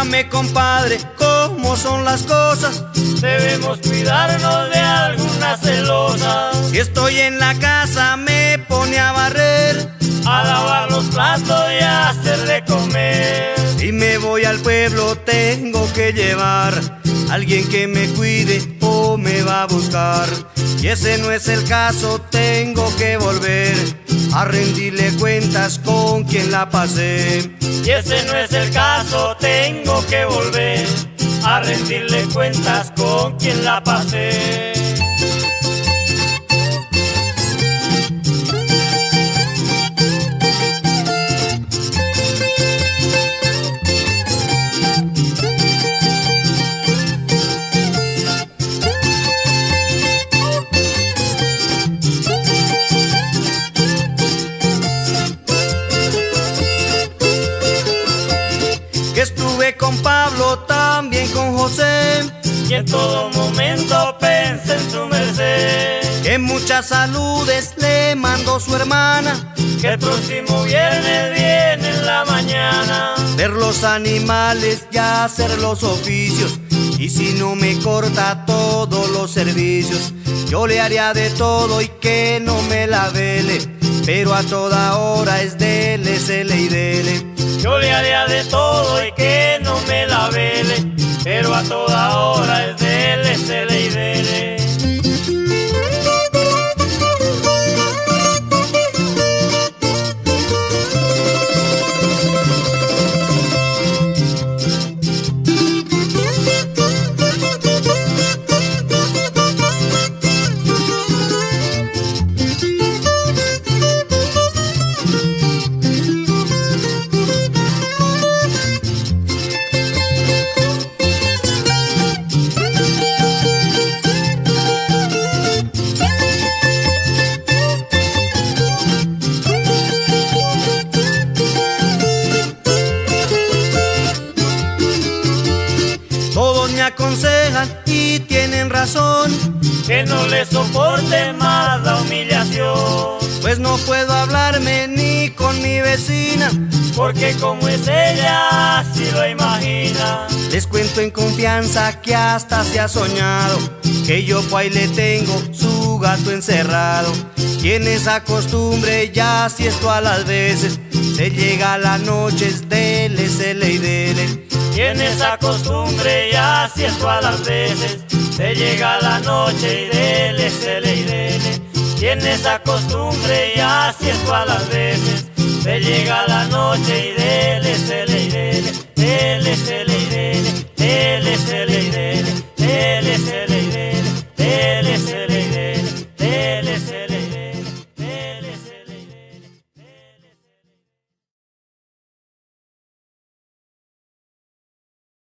dígame, compadre, ¿cómo son las cosas? Debemos cuidarnos de algunas celosas. Si estoy en la casa me pone a barrer, a lavar los platos y a hacer de comer. Si me voy al pueblo tengo que llevar alguien que me cuide o me va a buscar. Y ese no es el caso, tengo que volver a rendirle cuentas con quien la pasé. Y ese no es el caso, tengo que volver a rendirle cuentas con quien la pasé. Estuve con Pablo, también con José, y en todo momento pensé en su merced. Que muchas saludes le mandó su hermana, que el próximo viernes viene en la mañana. Ver los animales y hacer los oficios, y si no me corta todos los servicios, yo le haría de todo y que no me la vele, pero a toda hora es dele, cele y dele. Yo le haría de todo y que no me la vele, pero a toda hora es dele, cele y dele. Todos me aconsejan y tienen razón, que no le soporte más la humillación. Pues no puedo hablarme ni con mi vecina, porque como es ella, así lo imagina. Les cuento en confianza que hasta se ha soñado que yo por ahí le tengo su gato encerrado. Y en esa costumbre ya si esto a las veces se llega a la noche es dele, cele y dele. Y en esa costumbre ya si esto a las veces se llega a la noche y dele, cele y dele. Y en esa costumbre ya si esto a las veces se llega a la noche y dele, cele y dele, dele, cele.